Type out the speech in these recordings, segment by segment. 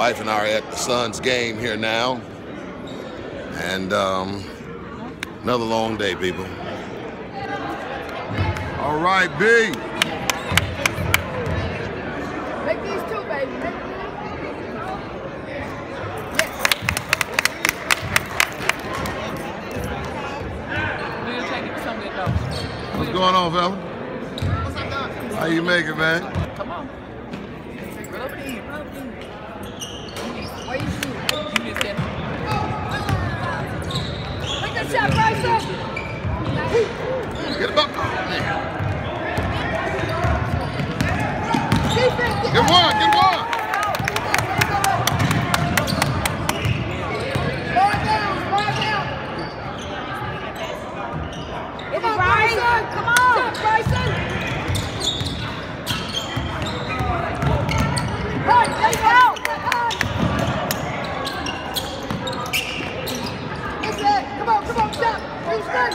Wife and I are at the Suns game here now. And another long day, people. All right, B. Make these two, baby. What's going on, fella? How you make it, man? Come on. Rub it in. Where you shoot? You missed that. Take that shot, Bryson. Get him up. Defense. Get one, get one. Far down. Come on, Bryson. Come on. Stop, Bryson. Right, let's go. That's it. Come on, stop. Houston.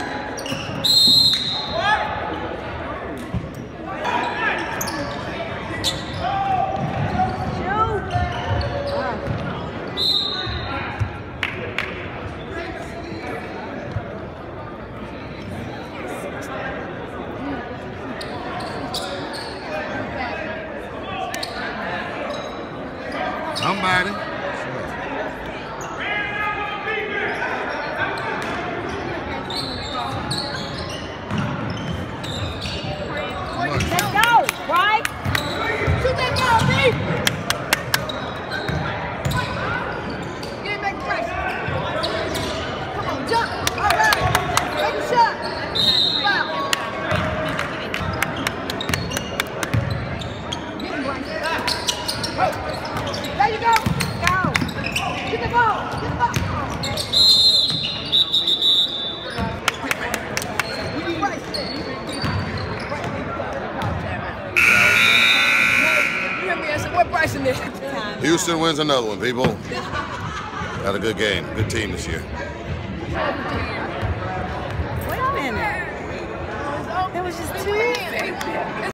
Somebody. Let's go, right? Shoot that ball, B. Get it back to Bryson. Come on, jump. All right. Take a shot. Foul. Get him, Bryson. Wait. There you go. Go. Get the ball. Bryson there. Houston wins another one, people. Got a good game. Good team this year. Wait a minute. There was just two.